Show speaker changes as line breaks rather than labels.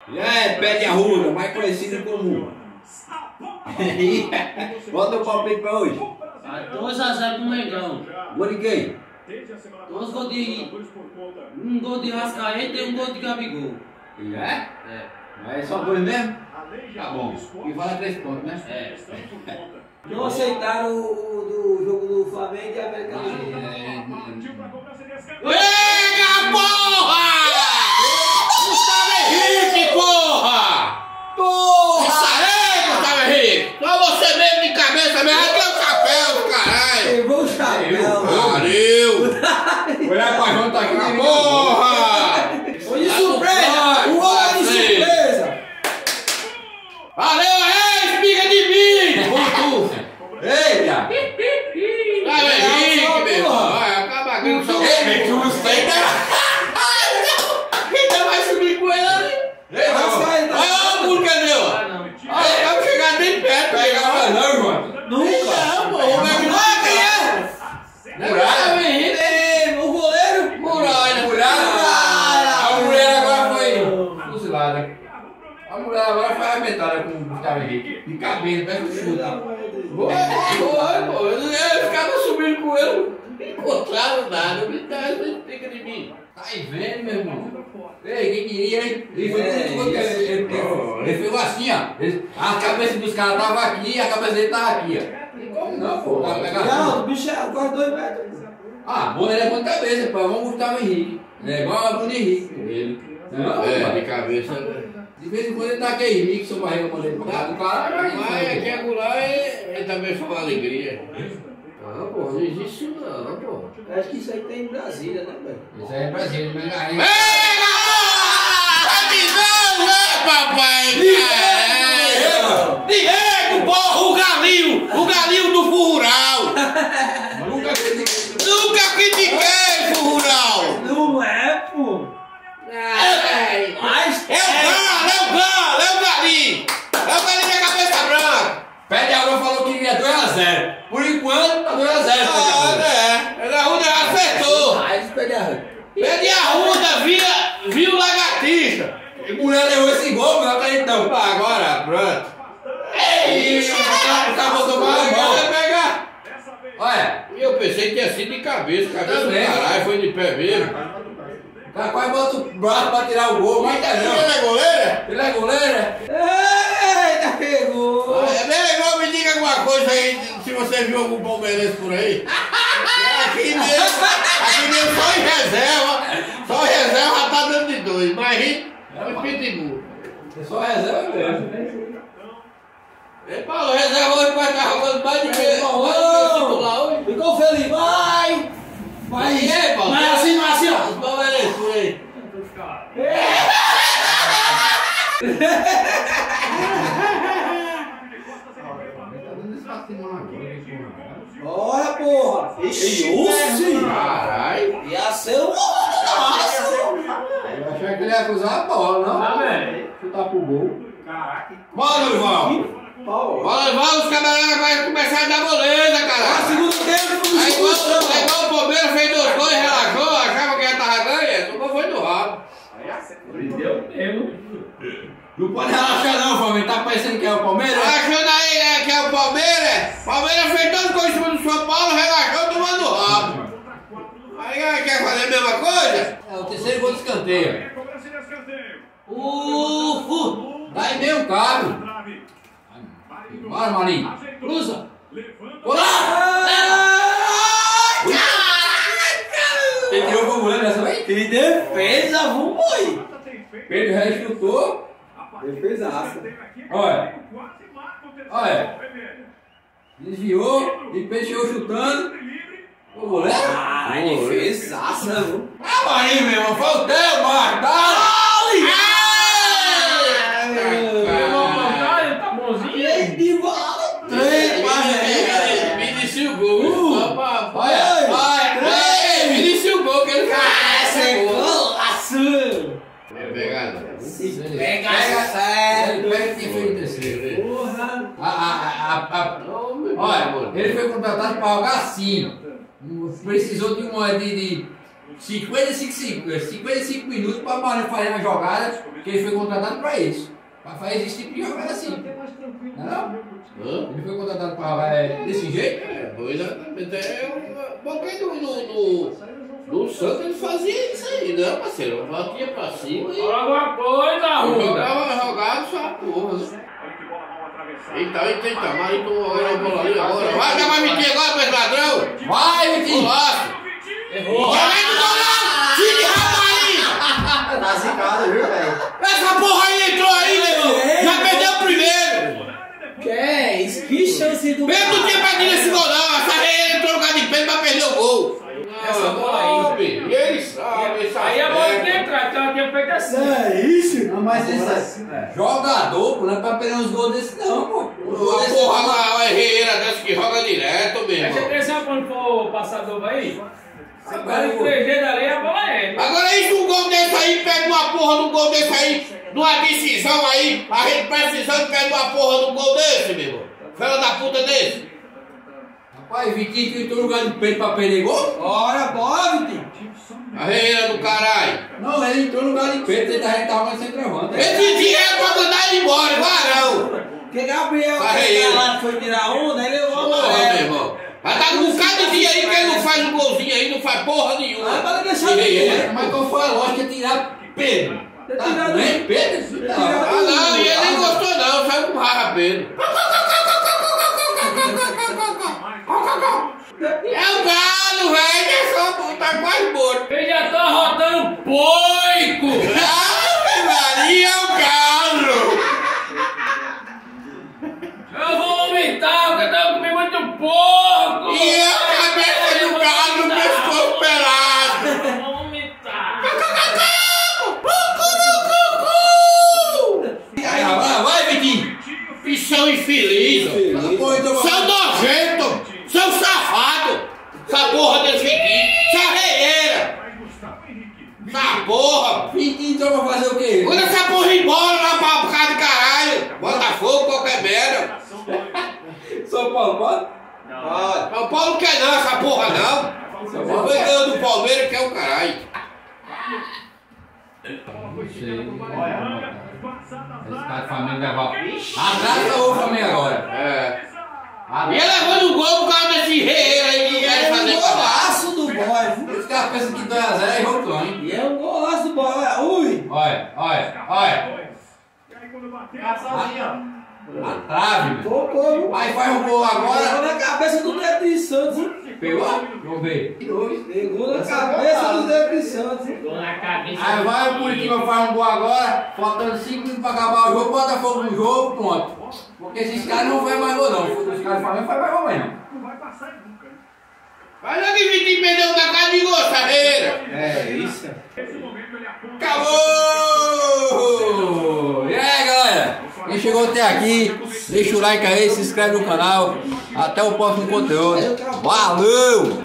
Pé de arruda, mais conhecido como. Bota o palpite pra hoje.
2x0 pro Mengão.
Gol de quem?
Dois gols de. Um gol de Rascaeta e um gol de Gabigol.
É?
É.
Mas é só dois mesmo? Tá bom. E vale 3 pontos, né?
É.
Não aceitaram o do jogo do Flamengo e América Mineiro.
Pega, porra! Gustavo Henrique, porra! Porra! Isso aí, Gustavo Henrique! Só você mesmo de cabeça mesmo, até o chapéu, caralho!
Levou o chapéu.
Pariu! Olha pra junta aqui na porra!
Foi de surpresa! Um gol de surpresa!
Valeu, espiga de mim! Ponto! Eita! Gustavo Henrique, meu irmão! Acaba aqui, só que o Stein ainda vai subir com ele ali! Olha o pulo que deu! Olha, vamos chegar bem perto! Pega não, João!
Nunca!
Muralha!
O goleiro!
Muralha! A mulher agora foi fuzilada. A mulher agora foi arrebentada com o Gustavo Henrique. De cabelo, parece um chute. Foi. Ele ficava subindo com ele. Não encontraram nada. Eu gritava, ele fica de mim. Tá aí vendo, meu irmão? Ei, quem queria, hein? Ele fez assim, ó. A cabeça dos caras tava aqui e a cabeça dele tava aqui, ó. Como não, pô?
Não, o bicho é quase 2 metros.
Ah, bom, ele é bom de cabeça, pô. Vamos Gustavo Henrique. É igual a Bruno Henrique. Ele. Não,
de cabeça.
de vez em quando ele tá aqui, Henrique, seu barriga quando ele tá do cara.
Mas aqui acolá ele também foi uma alegria.
Não, pô, não existe isso não, pô.
Acho que isso aí tem em Brasília, né, velho?
Isso aí é Brasil, mas aí.
Avisão, né, papai?
Diego, porra, o galinho do Furral. Nunca critiquei, Furral.
Não é, pô! Mas
É o galinho da cabeça branca. Pé de Arruda falou que iria 2x0. Por enquanto, tá 2x0. Ele acertou.
mais Pé de Arruda.
Pé de Arruda, viu lagartixa. E mulher levou esse gol, meu acreditão. Pá, agora, pronto. É isso, acabou tomando gol. Vai pegar. Olha,
E eu pensei que tinha sido de cabeça do
Também.
caralho, foi de pé mesmo.
o cara quase bota o braço pra tirar o gol, mas tá não.
Ele é goleiro?
Ele é goleiro?
Eita, pegou!
É bem legal, me diga alguma coisa aí, se você viu algum palmeirense por aí. Aqui mesmo só em reserva já tá dando de 2, mas é pitbull.
É só reserva mesmo.
Ele falou, reserva hoje vai estar jogando mais de vez. Titular hoje.
Ficou feliz, vai! Vai!
E aí, Paulo?
Vai assim, vai assim, ó!
Os palmeirenses por aí.
Bora, porra! Ixi,
Caralho.
ia ser um golaço!
Eu achei que ele ia cruzar a bola, não?
velho.
Chutar pro gol.
Bora, Dorival. Bora, Dorival, os camaradas vão começar a dar moleza, caralho.
Segundo tempo,
Aí igual o Palmeiras fez 2 gols e relaxou, achava que já tava ganho, só foi do rabo.
Deu mesmo.
Não pode relaxar não, Flamengo. Tá parecendo que é o Palmeiras?
Achando aí, né, que é o Palmeiras? Palmeiras fez 2 gols em cima do São Paulo, relaxou tomando o rabo. Aí quer fazer a mesma coisa?
É o terceiro gol de escanteio. Daí meio caro. Bora, Marinho.
Cruza.
Quem tirou foi o goleiro dessa vez?
Que defesa, vamos aí!
Pedro Reis chutou.
Defesaça.
Olha. Desviou e Pedro chutando. O goleiro?
Ah, defesaça, viu?
Ah, Marinho, meu irmão. Foi o teu, Marco.
Tá bonzinho.
De bola! 3 para
Me disse o gol. Só pra...
Vai.
Me disse o gol que ele fez.
golaço!
É pegada.
Pega quem foi o terceiro.
Porra!
Olha, ele foi contratado para jogar assim. Precisou de uma de 55 minutos para o Marinho fazer uma jogada, que ele foi contratado para isso. Para fazer esse tipo de jogada assim. Não? Ele foi contratado para jogar desse jeito?
Porque no Santos ele fazia isso aí, né, parceiro? Batia pra cima e.
Alguma coisa, Arruda.
Jogava só a porra, né? Eita, Marinho, agora a bola ali, agora. Vai, dá mais mentir agora pra esse ladrão!
Vai, Vitinho!
Golaço!
Errou!
Jogando golaço! Filho de rapariga!
Tá zicado, viu, velho?
Essa porra aí entrou aí, meu irmão! Já perdeu o primeiro!
Que é isso? Que chance do
Pedro não tinha perdido esse gol, não! Essa reia entrou no lugar de Pedro pra perder o gol!
Essa bola aí.
E ele sabe, ele sabe.
Aí a bola tinha entrado, então ela tinha feito assim.
É isso?
Não, mas esse jogador, pô, não é pra perder uns gols desse não, pô.
Porra lá, o Herrera dessa que joga direto
Presta
mesmo.
atenção quando for o passador aí. Agora em 3G dali a bola entra.
Agora isso, um gol desse aí, pega uma porra num gol desse aí, numa decisão aí, a gente precisando pega uma porra num gol desse, meu irmão. Fela da puta desse.
Rapaz, Vitinho que entrou no lugar de Pedro pra perder gol?
Bora, Vitinho.
A Herrera do caralho.
Não, ele entrou no lugar de Pedro, ele tava jogando centroavante.
Esse dia é pra mandar ele embora, varão.
Porque Gabriel,
Carreira.
lá foi tirar onda, ele levou a
Porra, meu
amarelo.
irmão. Já tá com um bocado de dia aí que ele não faz um golzinho aí, não faz porra nenhuma.
Ah, para deixar
E
de
Herrera.
Mas qual foi a lógica de tirar Pedro? Tá doendo, Pedro?
Ah, não, e ele nem gostou não, saiu com raiva Pedro. É o galo, velho, é só tá quase morto.
Ele já tá rodando poico.
Ave Maria, é o galo.
Eu vou vomitar, porque eu tava comendo muito porco.
E a cabeça do galo no pescoço pelado.
Eu vou vomitar.
Aí, vai, Vitinho!
E são infelizes.
Pô, então
São nojentos. São safados. Essa porra desse aqui. Essa reieira. Essa porra.
Vitinho entrou pra fazer o quê?
Manda essa porra embora lá pra casa de caralho. Botafogo, qualquer merda.
São Paulo, pode?
São Paulo não quer não, essa porra não.
São
Só
Paulo
foi ganhando do Palmeiras que é o caralho.
Esse cara do Flamengo levar. Atrasa o Flamengo agora.
É. E ele levando o gol por causa desse rei aí que quer fazer
Golaço do boy.
Esse cara pensa que 2 a 0 é voltou, hein?
E é um golaço do boy. Ui.
Olha. A trave, meu.
Tocou.
Aí faz um gol
Pegou
agora.
na cabeça do Neto de Santos.
Pegou? Vamos ver.
Pegou na cabeça do Neto de Santos.
Tô na cabeça.
Aí vai o Curitiba, faz um gol agora. Faltando 5 minutos pra acabar o jogo. Bota fogo no jogo, pronto. Porque esses caras não fazem mais gol, não. Os caras do Flamengo fazem mais gol, mais não.
Mas não que Vitinho perdeu na casa de gol, Ferreira.
É isso.
Acabou! E aí, galera? Quem chegou até aqui, deixa o like aí, se inscreve no canal. Até o próximo conteúdo. Valeu!